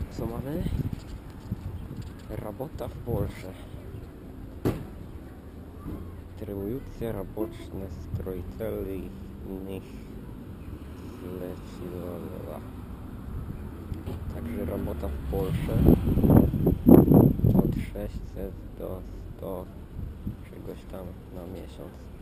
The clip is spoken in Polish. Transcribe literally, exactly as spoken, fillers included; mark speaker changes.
Speaker 1: Co mamy? Robota w Polsce. Trybujące roboczne strojcele i innych zleciła. Także robota w Polsce od sześćset do stu czegoś tam na miesiąc.